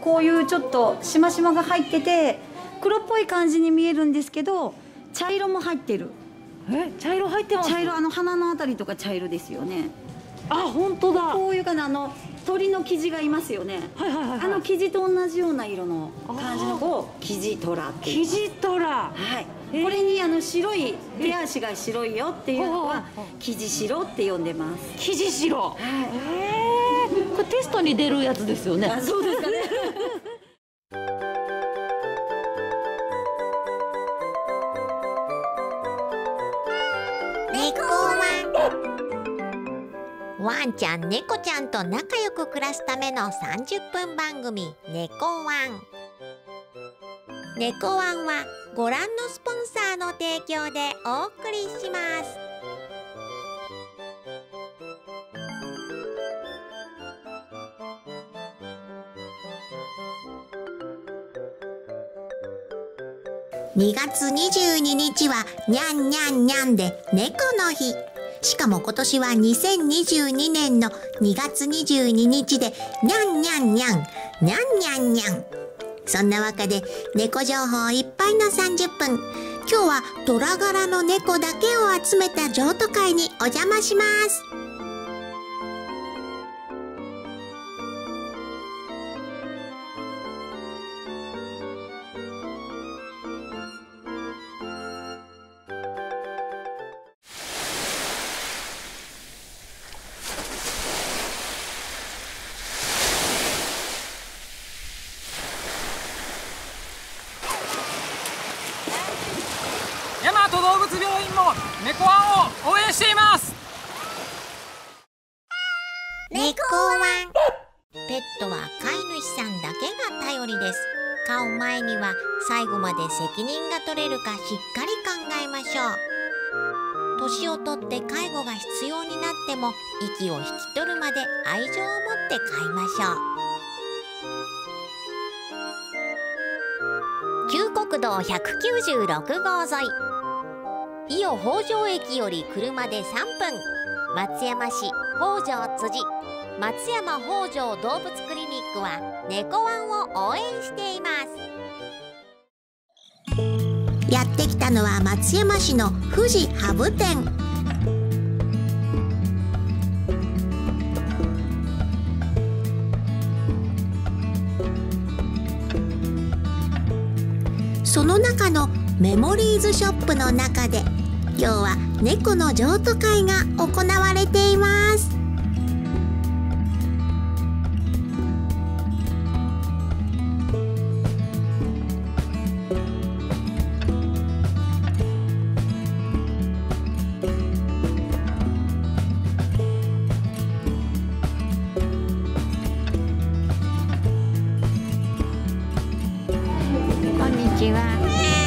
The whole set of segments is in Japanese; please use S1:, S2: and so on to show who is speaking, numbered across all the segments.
S1: こういうちょっとしましまが入ってて黒っぽい感じに見えるんですけど、茶色も入ってる。
S2: 茶色入ってます。
S1: 茶色、鼻のあたりとか茶色ですよね。
S2: あ、本当だ。
S1: こういうかな、鳥の生地がいますよね。生地と同じような色の感じの子をキジトラっていう。
S2: キジトラ。
S1: はい。これに白い手足が白いよっていうのはキジシロって呼んでます。
S2: キジシロ。
S1: はい。
S2: これテストに出るやつですよね。
S1: あ、そうですかね。
S3: ワンちゃん猫ちゃんと仲良く暮らすための30分番組猫ワン。猫ワンはご覧のスポンサーの提供でお送りします。2月22日はにゃんにゃんにゃんで猫の日。しかも今年は2022年の2月22日でにゃんにゃんにゃん、にゃんにゃんにゃん。そんなわけで猫情報いっぱいの30分。今日は虎柄の猫だけを集めた譲渡会にお邪魔します。
S4: 大和動物病院も猫ワンを応援しています。
S3: 猫ワン。ペットは飼い主さんだけが頼りです。飼う前には最後まで責任が取れるかしっかり考えましょう。年をとって介護が必要になっても息を引き取るまで愛情を持って飼いましょう。旧国道196号沿い、伊予北条駅より車で3分、松山市北条辻松山北条動物クリニックは猫ワンを応援しています。やってきたのは松山市の富士ハブ店。その中のメモリーズショップの中で今日は猫の譲渡会が行われています。こんにちは。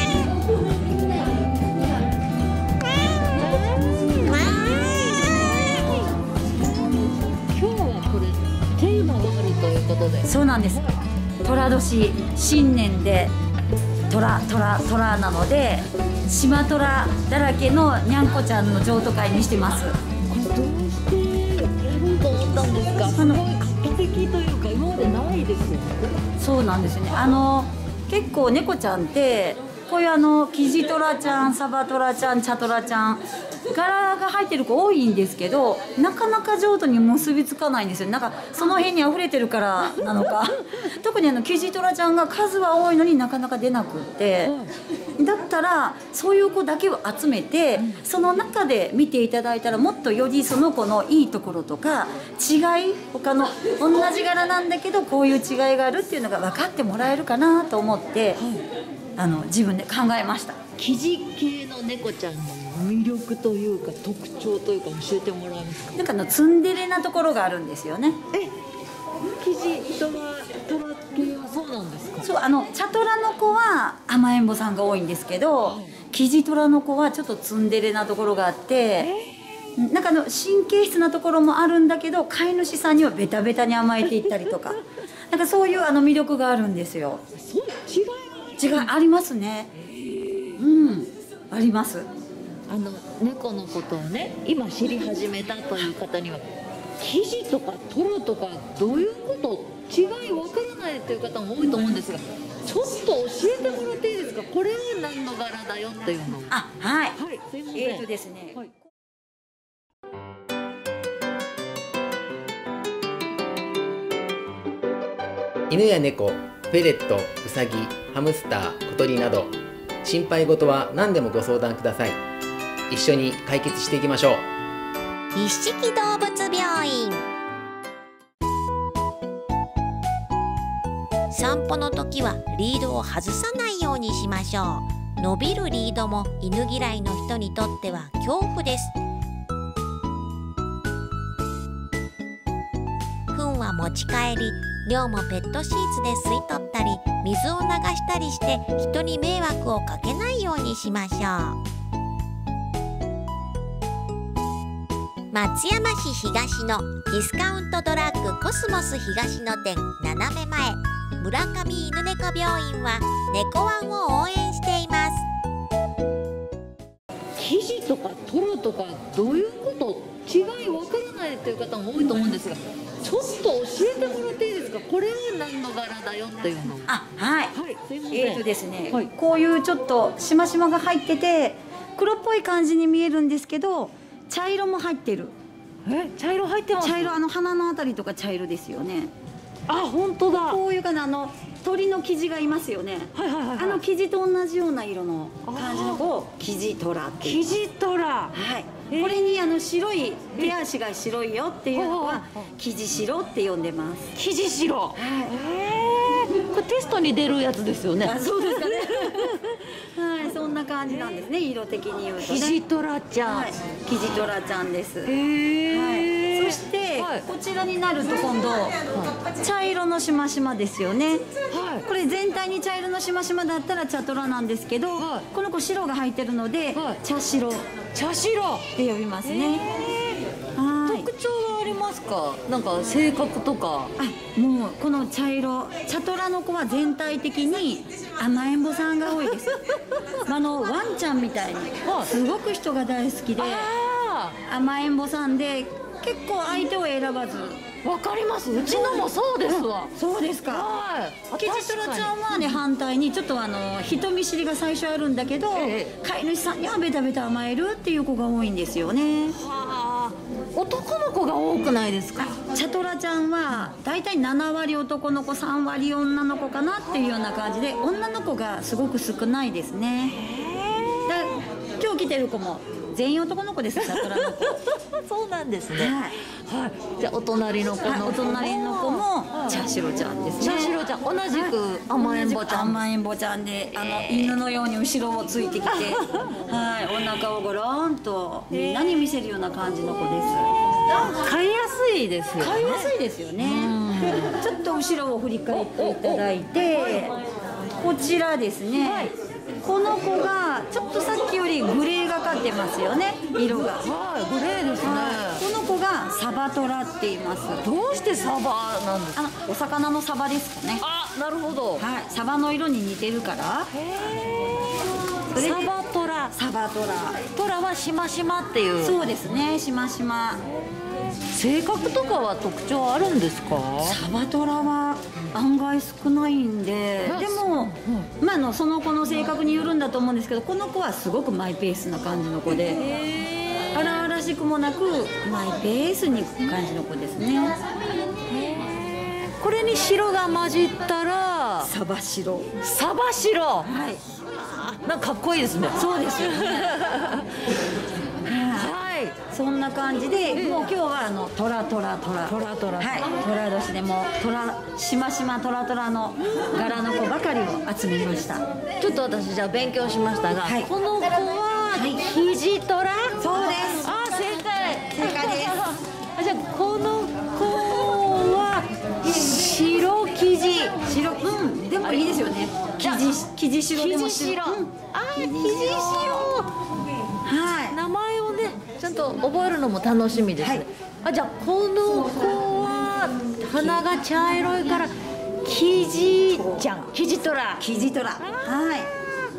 S1: そうなんです。寅年新年で虎なので島虎だらけのにゃんこちゃんの譲渡会にしてます。
S2: これどうしてやろうと思ったんですか。すごい画期的というか今までないですよね。
S1: そうなんですよね。結構猫ちゃんってこういうキジトラちゃん、サバトラちゃん、茶トラちゃん柄が入ってる子多いんですけど、なかなか譲渡に結びつかないんですよ。なんかその辺に溢れてるからなのか特にキジトラちゃんが数は多いのになかなか出なくって、だったらそういう子だけを集めてその中で見ていただいたらもっとよりその子のいいところとか違い、他の同じ柄なんだけどこういう違いがあるっていうのが分かってもらえるかなと思って、自分で考えました。
S2: 生地系の猫ちゃんの魅力というか特徴というか教えてもらえますか。
S1: なんかツンデレなところがあるんですよね。
S2: 生地トラ系はそうなんですか。
S1: そう、茶トラの子は甘えん坊さんが多いんですけど、キジトラの子はちょっとツンデレなところがあって、なんか神経質なところもあるんだけど飼い主さんにはベタベタに甘えていったりとかなんかそういう魅力があるんですよ。
S2: そう違い
S1: ありますね。あります。
S2: 猫のことをね今知り始めたという方には生地とかトロとかどういうこと違いわからないという方も多いと思うんですが、ちょっと教えてもらっていいですか。これは何の柄だよっていうのを。
S1: あ、はい。
S2: はい、すいません。
S1: ですね。
S2: はい。
S5: 犬や猫、フェレット、ウサギ、ハムスター、小鳥など心配事は何でもご相談ください。一緒に解決していきましょう。
S3: 一色動物病院。散歩の時はリードを外さないようにしましょう。伸びるリードも犬嫌いの人にとっては恐怖です。糞は持ち帰り、尿もペットシーツで吸い取ったり、水を流したりして人に迷惑をかけないようにしましょう。松山市東のディスカウントドラッグコスモス東野店斜め前、村上犬猫病院は猫ワンを応援しています。
S2: 生地とかトロとかどういうこと違いわからないという方も多いと思うんですが、ちょっと教えてもらっていいですか。これは何の柄だよっていうのを。
S1: あ、はい。
S2: はい、すいません。
S1: ですね、
S2: はい、
S1: こういうちょっとしましまが入ってて黒っぽい感じに見えるんですけど、茶色も入ってる。
S2: 茶色入ってます。
S1: 茶色、鼻のあたりとか茶色ですよね。
S2: あ、本当だ。
S1: こういうかな、鳥の生地がいますよね。
S2: はいはいはい、はい。
S1: 生地と同じような色の感じの子を生地トラっていう。
S2: 生地トラ。
S1: はい。これに白い手足が白いよっていうのは生地白って呼んでます。
S2: 生地白。
S1: はい。
S2: これテストに出るやつですよね。
S1: あ、そうですかね。はい、そんな感じなんですね。色的に言うとね。
S2: 生地トラちゃん。
S1: はい、生地トラちゃんです。
S2: へえ。
S1: はい。そして、
S2: はい、
S1: こちらになると今度、茶色のしましまですよね。はい。これ全体に茶色のしましまだったら茶トラなんですけど、はい、この子白が入ってるので、はい、茶白。茶白って呼びますね。
S2: 特徴はありますか。なんか性格とか。
S1: あ、もうこの茶色、茶トラの子は全体的に甘えん坊さんが多いです。ワンちゃんみたいにすごく人が大好きで甘えん坊さんで、結構相手を選ばず。
S2: わかります。うちのもそうですわ。
S1: そうですか。はい。生地トラちゃんはね、反対にちょっと人見知りが最初あるんだけど、飼い主さんにはベタベタ甘えるっていう子が多いんですよね。
S2: はあ。男の子が多くないですか。
S1: 茶トラちゃんはだいたい7割男の子3割女の子かなっていうような感じで、女の子がすごく少ないですね。今日来てる子も全員男の子です。茶トラの子。
S2: そうなんですね。
S1: はい。
S2: はい。じゃあお隣の子の、
S1: お隣の子も茶白ちゃんですね。
S2: 茶白ちゃん、同じく甘えん坊ちゃん。
S1: 甘えん坊ちゃんで、犬のように後ろをついてきて、はい、お腹をゴロンとみんなに見せるような感じの子です。
S2: 飼いやすいですよね。
S1: 飼いやすいですよね。ちょっと後ろを振り返っていただいて、こちらですね。この子がちょっとさっきよりグレーがかってますよね、色が。
S2: はい、グレーですね。
S1: この子がサバトラって言います。
S2: どうしてサバなんですか。
S1: お魚のサバですかね。
S2: あ、なるほど。
S1: はい、サバの色に似てるから。
S2: サバトラ。
S1: サバトラ。
S2: トラはしましまっていう。
S1: そうですね、しましま。
S2: 性格とかは特徴あるんですか。
S1: サバトラは案外少ないんで、でも、その子の性格によるんだと思うんですけど、この子はすごくマイペースな感じの子で、荒々しくもなくマイペースにいく感じの子ですね。
S2: これに白が混じったら
S1: サバ白。
S2: サバ白。
S1: はい。
S2: なんかかっこいいですね。
S1: そうですよね。はい、そんな感じで、もう今日はトラ、はい、トラ年でもしましまトラトラの柄の子ばかりを集めました。
S2: ちょっと私じゃあ勉強しましたが、はい、この子は生地トラ。
S1: そうです。
S2: あ、正解です。じゃあこの子は白生地。
S1: 白、でもいいですよね。生地白でも白。
S2: 生地白。はい、名前をねちゃんと覚えるのも楽しみですね。じゃあこの子は鼻が茶色いから生地ちゃん、生地トラ。
S1: 生地トラ。はい。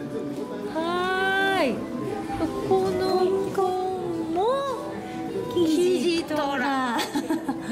S2: はい。この子も生地トラ。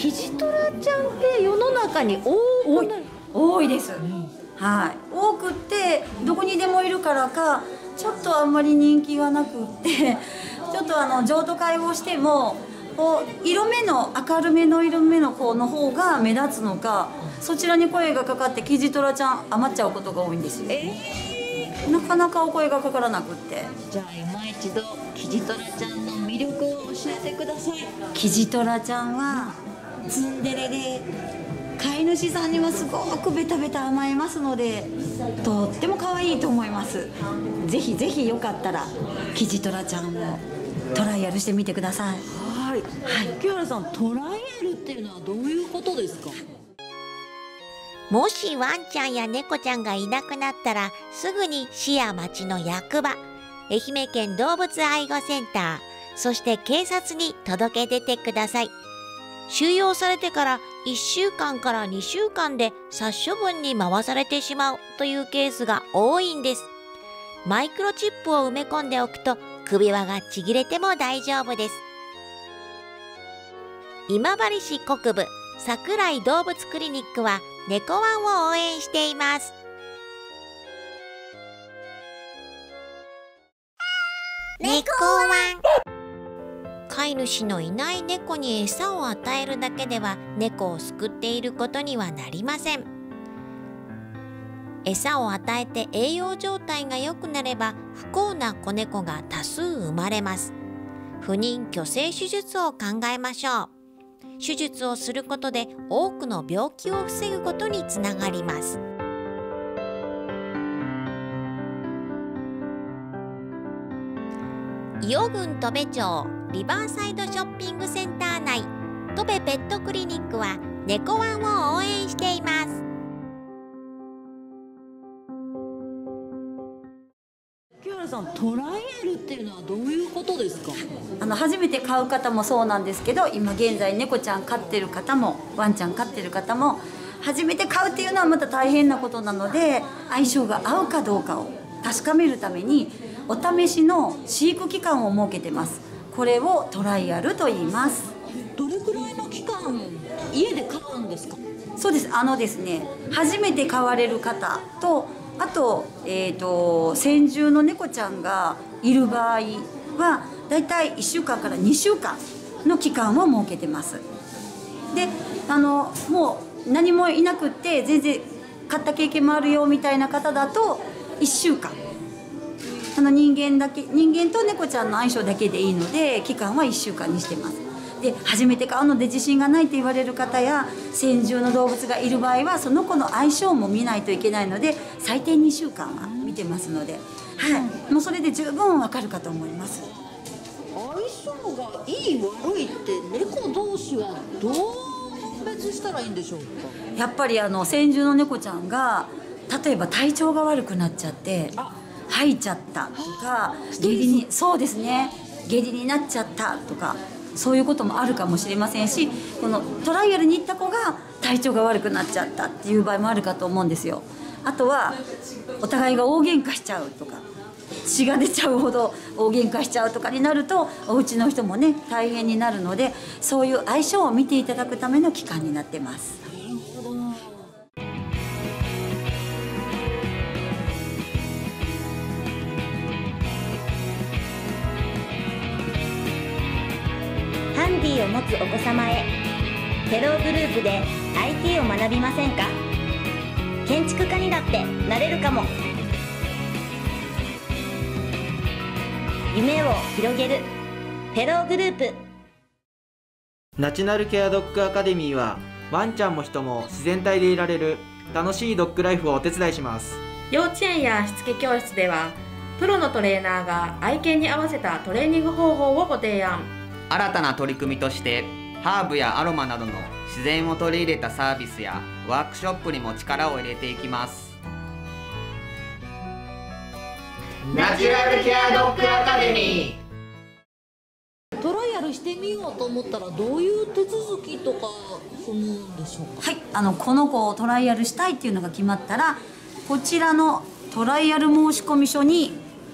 S2: キジトラちゃんって世の中に
S1: 多いです、はい、多くってどこにでもいるからかちょっとあんまり人気がなくってちょっと譲渡会をしてもこう色目の明るめの色目の子の方が目立つのか、そちらに声がかかってキジトラちゃん余っちゃうことが多いんですよ。なかなかお声がかからなくって。
S2: じゃあ今一度キジトラちゃんの魅力を教えてください。
S1: キジトラちゃんはツンデレで飼い主さんにはすごくベタベタ甘えますので、とっても可愛いと思います。ぜひぜひよかったらキジトラちゃんをトライアルしてみてください。
S2: はい、木原さん、トライアルっていうのはどういうことですか？
S3: もしワンちゃんや猫ちゃんがいなくなったら、すぐに市や町の役場、愛媛県動物愛護センター、そして警察に届け出てください。収容されてから1週間から2週間で殺処分に回されてしまうというケースが多いんです。マイクロチップを埋め込んでおくと首輪がちぎれても大丈夫です。今治市国部桜井動物クリニックは猫ワンを応援しています。猫ワン。飼い主のいない猫に餌を与えるだけでは猫を救っていることにはなりません。餌を与えて栄養状態が良くなれば不幸な子猫が多数生まれます。不妊去勢手術を考えましょう。手術をすることで多くの病気を防ぐことにつながります。伊予郡戸部町リバーサイドショッピングセンター内戸部ペットクリニックは猫ワンを応援しています。
S2: 木原さん、トライアルっていうのはどういうことですか？
S1: 初めて飼う方もそうなんですけど、今現在猫ちゃん飼ってる方もワンちゃん飼ってる方も初めて飼うっていうのはまた大変なことなので、相性が合うかどうかを確かめるためにお試しの飼育期間を設けてます。これをトライアルと言います。
S2: どれくらいの期間家で飼うんですか？
S1: そうです。ですね、初めて飼われる方と、あと、先住の猫ちゃんがいる場合はだいたい1週間から2週間の期間を設けてます。で、もう何もいなくって全然飼った経験もあるよみたいな方だと1週間、人間と猫ちゃんの相性だけでいいので期間は1週間にしてます。で、初めて飼うので自信がないと言われる方や先住の動物がいる場合はその子の相性も見ないといけないので最低2週間は見てますので、はい、もうそれで十分わかるかと思います。
S2: 相性がいい悪いって猫同士はどう判別したらいいんでしょうか？
S1: やっぱり先住の猫ちゃんが例えば体調が悪くなっちゃって吐いちゃったとか、下痢にそうですね、下痢になっちゃったとか、そういうこともあるかもしれませんし、このトライアルに行った子が体調が悪くなっちゃったっていう場合もあるかと思うんですよ。あとはお互いが大喧嘩しちゃうとか、血が出ちゃうほど大喧嘩しちゃうとかになるとお家の人もね大変になるので、そういう相性を見ていただくための期間になってます。
S6: ハンディを持つお子様へ、テログループで IT を学びませんか？建築家にだってなれるかも。夢を広げるテログループ。
S7: ナチュラルケアドッグアカデミーはワンちゃんも人も自然体でいられる楽しいドッグライフをお手伝いします。
S8: 幼稚園やしつけ教室ではプロのトレーナーが愛犬に合わせたトレーニング方法をご提案。
S9: 新たな取り組みとしてハーブやアロマなどの自然を取り入れたサービスやワークショップにも力を入れていきます。ナチュラルケアドッグアカデミ
S2: ー。トライアルしてみようと思ったらどういう手続きとか踏むんでしょうか？
S1: はい、この子をトライアルしたいっていうのが決まったら、こちらのトライアル申込書に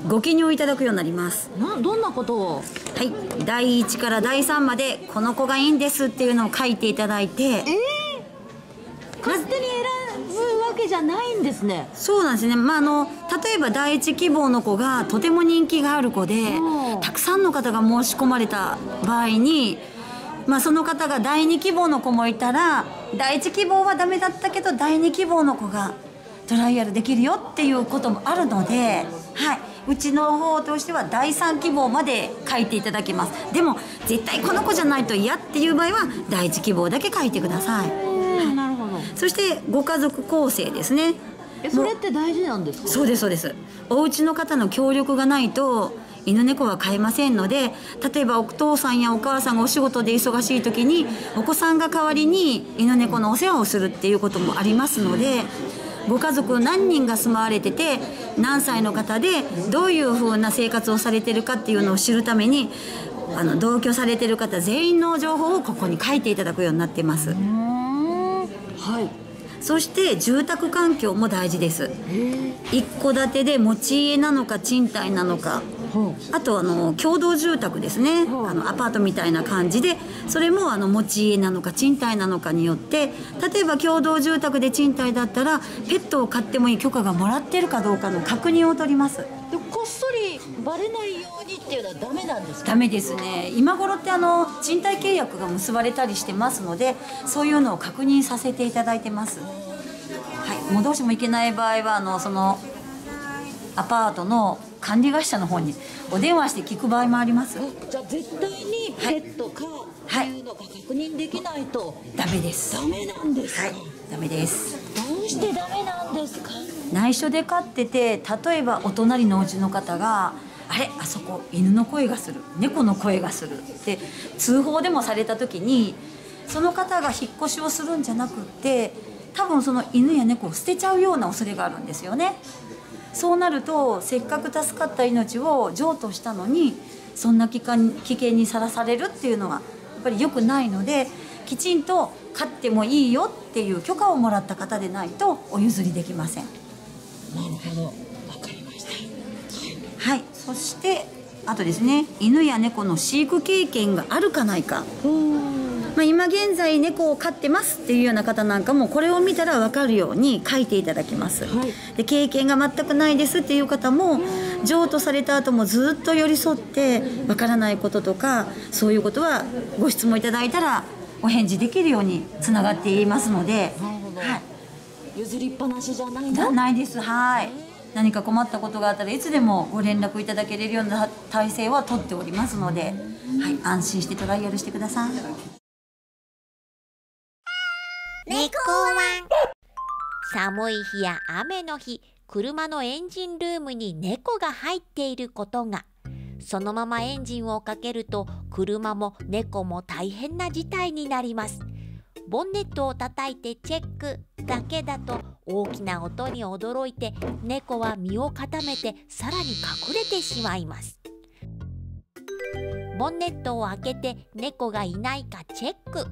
S1: ご記入いただくようになります。
S2: どんなことを？
S1: はい、第1から第3までこの子がいいんですっていうのを書いていただいて、
S2: 勝手に選ぶわけじゃないんですね。
S1: そうなんですね。例えば第一希望の子がとても人気がある子で、たくさんの方が申し込まれた場合に、その方が第2希望の子もいたら、第1希望はダメだったけど第2希望の子がトライアルできるよっていうこともあるので、はい、うちの方としては第3希望まで書いていただきます。でも絶対この子じゃないと嫌っていう場合は第1希望だけ書いてください。
S2: なるほど。
S1: そしてご家族構成ですね。
S2: それって大事なんですか？
S1: そうですそうです。お家の方の協力がないと犬猫は飼えませんので、例えばお父さんやお母さんがお仕事で忙しい時にお子さんが代わりに犬猫のお世話をするっていうこともありますので、ご家族何人が住まわれてて何歳の方でどういうふうな生活をされてるかっていうのを知るために、同居されてる方全員の情報をここに書いていただくようになっています。
S2: はい。
S1: そして住宅環境も大事です。一戸建てで持ち家なのか賃貸なのか、あと共同住宅ですね、アパートみたいな感じで、それも持ち家なのか賃貸なのかによって、例えば共同住宅で賃貸だったらペットを飼ってもいい許可がもらってるかどうかの確認を取ります。
S2: こっそりバレないようにっていうのはダメなんですか？
S1: ダメですね。今頃って賃貸契約が結ばれたりしてますので、そういうのを確認させていただいてます。はい、もうどうしてもいけない場合はそのアパートの管理会社の方にお電話して聞く場合もあります。
S2: じゃあ絶対にペットかっていうのが確認できないと、
S1: ダメです。
S2: ダメなんですか？
S1: はい、ダメです。
S2: どうしてダメなんですか？
S1: 内緒で飼ってて、例えばお隣のお家の方があれ、あそこ犬の声がする、猫の声がするって通報でもされた時に、その方が引っ越しをするんじゃなくって、多分その犬や猫を捨てちゃうような恐れがあるんですよね。そうなるとせっかく助かった命を譲渡したのに、そんな危険にさらされるっていうのはやっぱり良くないので、きちんと飼ってもいいよっていう許可をもらった方でないとお譲りできません。
S2: なるほど、わかりました。
S1: はい、そしてあとですね、犬や猫の飼育経験があるかないか。今現在猫を飼ってますっていうような方なんかも、これを見たら分かるように書いていただきます。で、経験が全くないですっていう方も、譲渡された後もずっと寄り添って分からないこととか、そういうことはご質問いただいたらお返事できるようにつながっていますので。はい、
S2: 譲りっぱなしじゃないの？
S1: ないです。はい、何か困ったことがあったらいつでもご連絡いただけれるような体制は取っておりますので、はい、安心してトライアルしてください。
S3: 猫ワン。寒い日や雨の日、車のエンジンルームに猫が入っていることが、そのままエンジンをかけると車も猫も大変な事態になります。ボンネットを叩いてチェックだけだと大きな音に驚いて、猫は身を固めてさらに隠れてしまいます。ボンネットを開けて猫がいないかチェック。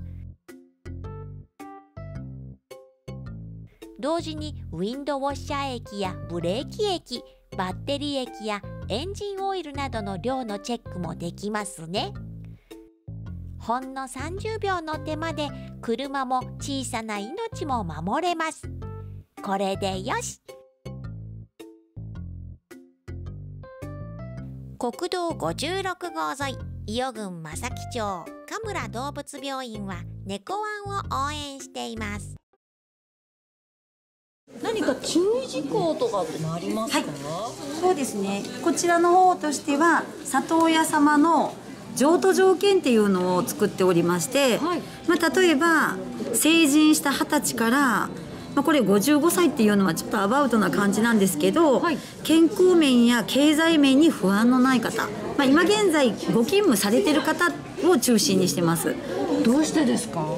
S3: 同時にウィンドウォッシャー液やブレーキ液、バッテリー液やエンジンオイルなどの量のチェックもできますね。ほんの30秒の手間で車も小さな命も守れます。これでよし。国道56号沿い、伊予郡正木町神村動物病院は猫ワンを応援しています。
S2: 何か注意事項とかってありますか？はい、
S1: そうですね、こちらの方としては里親様の譲渡条件っていうのを作っておりまして、はい、例えば成人した20歳から、これ55歳っていうのはちょっとアバウトな感じなんですけど、はい、健康面や経済面に不安のない方、今現在ご勤務されてる方を中心にしてます。
S2: どうしてですか？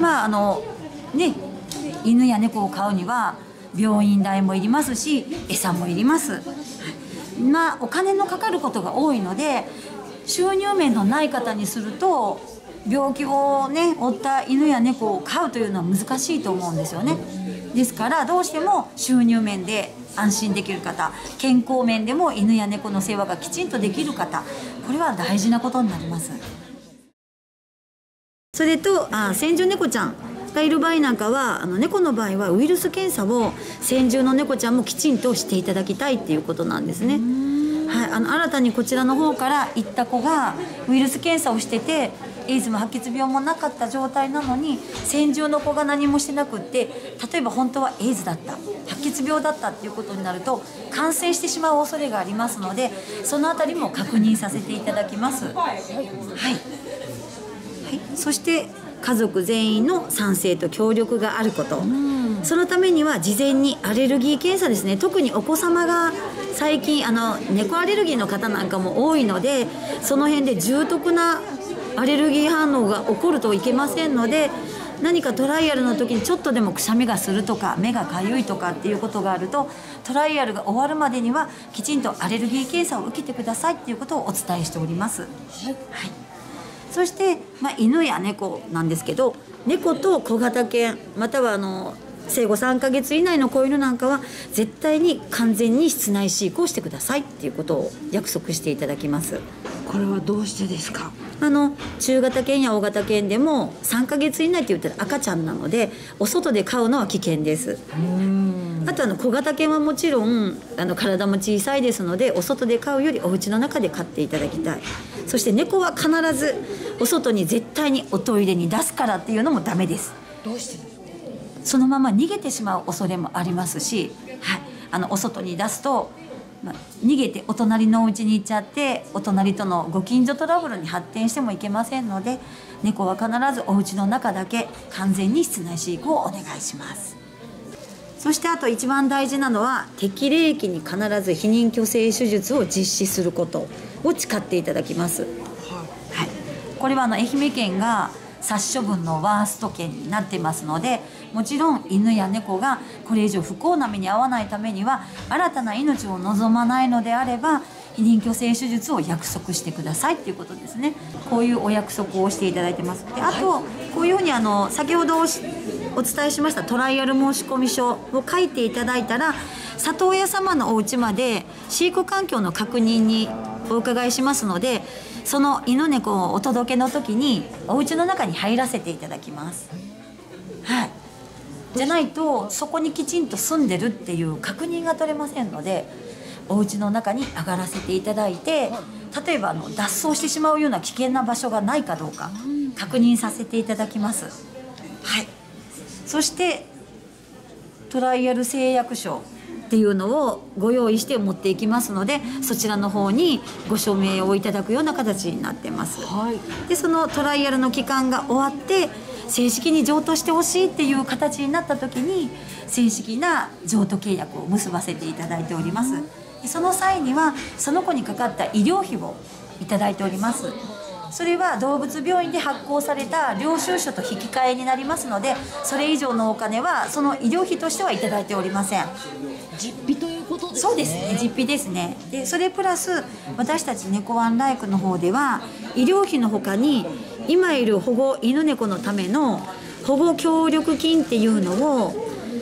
S1: 犬や猫を飼うには病院代もいりますし、餌もいります。お金のかかることが多いので、収入面のない方にすると病気を負った犬や猫を飼うというのは難しいと思うんですよね。 ですからどうしても収入面で安心できる方、健康面でも犬や猫の世話がきちんとできる方、これは大事なことになります。それと先住猫ちゃんがいる場合なんかは猫の場合はウイルス検査を先住の猫ちゃんもきちんとしていただきたいっていうことなんですね。はい、新たにこちらの方から行った子がウイルス検査をしててエイズも白血病もなかった状態なのに先住の子が何もしてなくって例えば本当はエイズだった白血病だったっていうことになると感染してしまう恐れがありますのでそのあたりも確認させていただきます。はい、そして家族全員の賛成と協力があること、そのためには事前にアレルギー検査ですね。特にお子様が最近猫アレルギーの方なんかも多いのでその辺で重篤なアレルギー反応が起こるといけませんので何かトライアルの時にちょっとでもくしゃみがするとか目がかゆいとかっていうことがあるとトライアルが終わるまでにはきちんとアレルギー検査を受けてくださいっていうことをお伝えしております。はい、そして、犬や猫なんですけど猫と小型犬または生後3ヶ月以内の子犬なんかは絶対に完全に室内飼育をしてくださいっていうことを約束していただきます。
S2: これはどうしてですか？
S1: 中型犬や大型犬でも3ヶ月以内って言ったら赤ちゃんなのでお外で飼うのは危険です。あと小型犬はもちろん体も小さいですのでお外で飼うよりお家の中で飼っていただきたい。そして猫は必ずお外に絶対におトイレに出すからっていうのもダメです。
S2: どうして？
S1: そのまま逃げてしまう恐れもありますし、はい、お外に出すと、逃げてお隣のお家に行っちゃってお隣とのご近所トラブルに発展してもいけませんので猫は必ずお家の中だけ完全に室内飼育をお願いします。そしてあと一番大事なのは適齢期に必ず避妊去勢手術を実施することを誓っていただきます。はい、これは愛媛県が殺処分のワースト県になってますのでもちろん犬や猫がこれ以上不幸な目に遭わないためには新たな命を望まないのであれば避妊去勢手術を約束してくださいっていうことですね。こういうお約束をしていただいてます。であとこういうふうに先ほどお伝えしましたトライアル申込書を書いていただいたら里親様のお家まで飼育環境の確認にお伺いしますのでその犬猫をお届けの時にお家の中に入らせていただきます。はい、じゃないとそこにきちんと住んでるっていう確認が取れませんのでお家の中に上がらせていただいて例えば脱走してしまうような危険な場所がないかどうか確認させていただきます。はい、そしてトライアル誓約書っていうのをご用意して持っていきますのでそちらの方にご署名をいただくような形になってます。はい、でそのトライアルの期間が終わって正式に譲渡してほしいっていう形になった時に正式な譲渡契約を結ばせていただいております。でその際にはその子にかかった医療費をいただいております。それは動物病院で発行された領収書と引き換えになりますのでそれ以上のお金はその医療費としてはいただいておりません。
S2: 実費ということですね。
S1: そうですね、実費ですね。でそれプラス私たち猫ワンライクの方では医療費のほかに今いる保護犬猫のための保護協力金っていうのを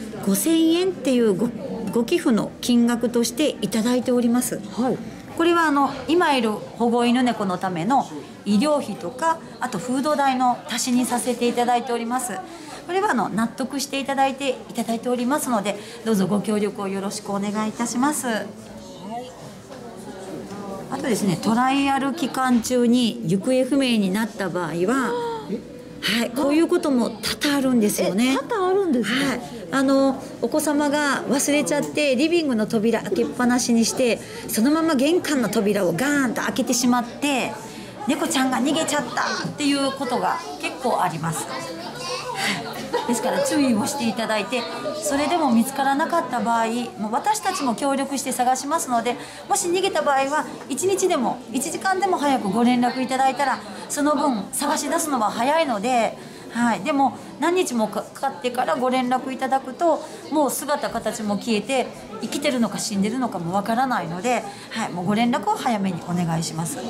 S1: 5000円っていうご寄付の金額としていただいております。はい、これは今いる保護犬猫のための医療費とかあとフード代の足しにさせていただいております。これは納得していただいておりますのでどうぞご協力をよろしくお願いいたします。はい、あとですねトライアル期間中に行方不明になった場合ははい、こういうことも多々あるんですよね。
S2: 多々あるんですね。
S1: はい、お子様が忘れちゃってリビングの扉開けっぱなしにしてそのまま玄関の扉をガーンと開けてしまって猫ちゃんが逃げちゃったっていうことが結構あります。ですから注意をしていただいてそれでも見つからなかった場合もう私たちも協力して探しますのでもし逃げた場合は1日でも1時間でも早くご連絡いただいたらその分探し出すのは早いので、はい、でも何日もかかってからご連絡いただくともう姿形も消えて生きてるのか死んでるのかもわからないので、はい、もうご連絡を早めにお願いします。はい、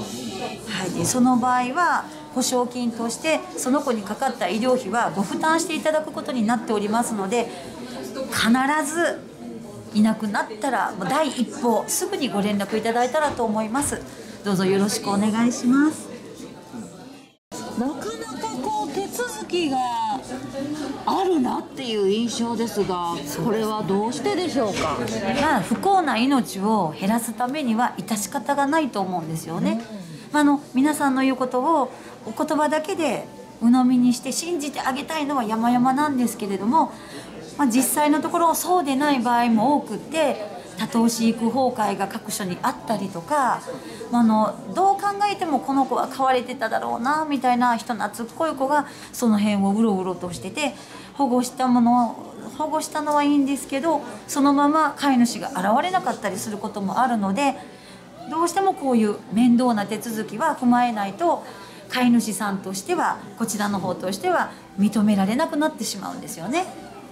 S1: でその場合は保証金としてその子にかかった医療費はご負担していただくことになっておりますので、 必ずいなくなったらもう第一報すぐにご連絡いただいたらと思います。どうぞよろしくお願いします。
S2: なかなかこう手続きがあるなっていう印象ですが、これはどうしてでしょうか。
S1: 不幸な命を減らすためには致し方がないと思うんですよね。皆さんの言うことをお言葉だけで鵜呑みにして信じてあげたいのは山々なんですけれども、実際のところそうでない場合も多くって多頭飼育崩壊が各所にあったりとか、どう考えてもこの子は飼われてただろうなみたいな人懐っこい子がその辺をうろうろとしてて、保護したのはいいんですけど、そのまま飼い主が現れなかったりすることもあるので、どうしてもこういう面倒な手続きは踏まえないと飼い主さんとしてはこちらの方としては認められなくなってしまうんですよね。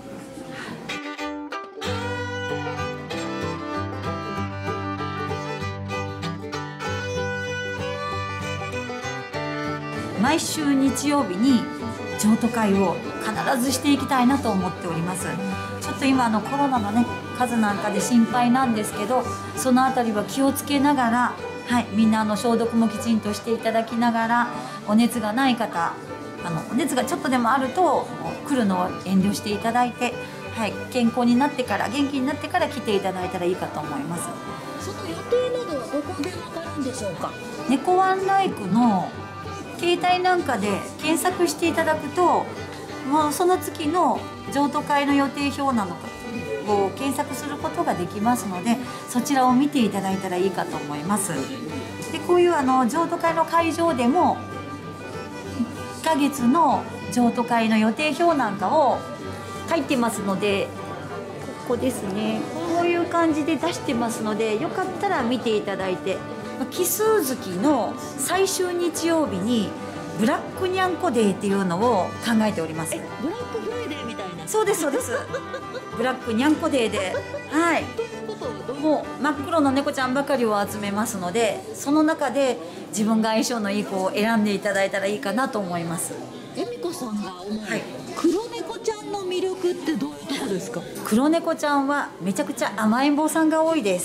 S1: 毎週日曜日に譲渡会を必ずしていきたいなと思っております。ちょっと今コロナの数なんかで心配なんですけど、そのあたりは気をつけながら、みんな消毒もきちんとしていただきながら、お熱がない方、お熱がちょっとでもあると来るのを遠慮していただいて、健康になってから元気になってから来ていただいたらいいかと思います。
S2: その予定などはどこでわかるんでしょうか。
S1: 猫ワンライクの携帯なんかで検索していただくと、もうその月の譲渡会の予定表なのかを検索することができますので、そちらを見ていただいたらいいかと思います。でこういう譲渡会の会場でも1ヶ月の譲渡会の予定表なんかを書いてますので、ここですね、こういう感じで出してますので、よかったら見ていただいて、奇数月の最終日曜日にブラックにゃんこデーっていうのを考えております。
S2: ブラックフライデーみたいな。
S1: そうですそうです。ブラックにゃんこデーで、もう真っ黒の猫ちゃんばかりを集めますので、その中で自分が相性のいい子を選んでいただいたらいいかなと思います。
S2: 恵美子さんが思う、黒猫ちゃんの魅力ってどういうとこですか。
S1: 黒猫ちゃんはめちゃくちゃ甘えん坊さんが多いです。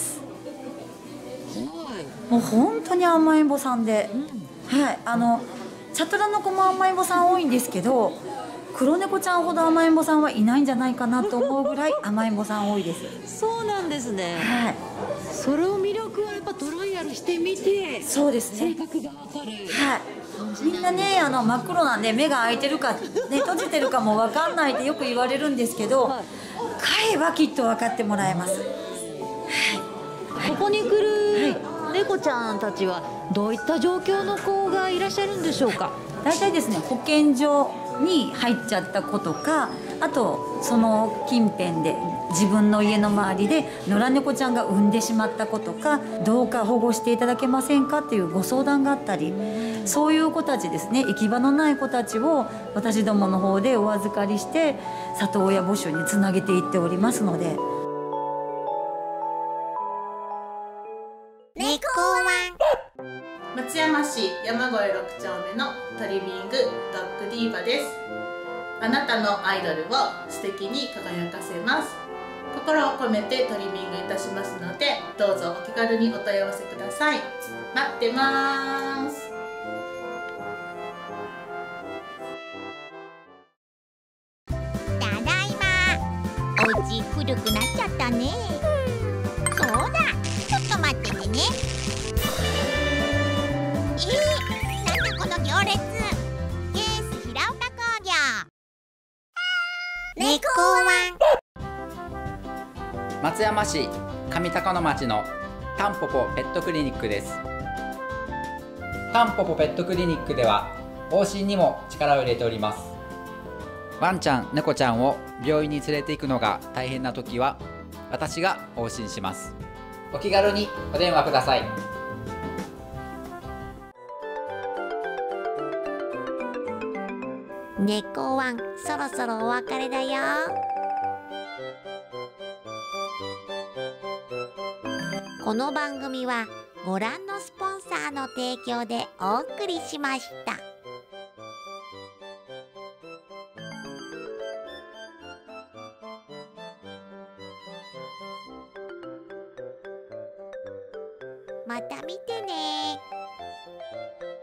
S1: もう本当に甘えん坊さんで、チャトラの子も甘えん坊さん多いんですけど、黒猫ちゃんほど甘えん坊さんはいないんじゃないかなと思うぐらい甘えん坊さん多いです。
S2: そうなんですね。それを魅力はやっぱトライアルしてみて、
S1: そうですね、
S2: 性格がわかる。
S1: みんなね、真っ黒なんで目が開いてるか、閉じてるかも分かんないってよく言われるんですけど、飼えばきっと分かってもらえます。
S2: ここに来る猫ちゃんたちはどういった状況の子がいらっしゃるんでしょうか。
S1: 大体ですね、保健所に入っちゃった子とか、あとその近辺で自分の家の周りで野良猫ちゃんが産んでしまった子とか、どうか保護していただけませんかっていうご相談があったり、そういう子たちですね、行き場のない子たちを私どもの方でお預かりして里親募集につなげていっておりますので。
S3: 猫ワン。
S10: 松山市山越6丁目のトリミングドッグディーバです。あなたのアイドルを素敵に輝かせます。心を込めてトリミングいたしますので、どうぞお気軽にお問い合わせください。待ってます。
S3: ただいま。お家古くなっちゃったね。そうだ、ちょっと待っててね。なんだこの行列。ケース平岡工業。猫ワン。
S11: 松山市上高野町のタンポポペットクリニックです。タンポポペットクリニックでは往診にも力を入れております。ワンちゃん猫ちゃんを病院に連れて行くのが大変な時は私が往診します。お気軽にお電話ください。
S3: 猫ワン、そろそろお別れだよ。この番組はご覧のスポンサーの提供でお送りしました。 また見てね。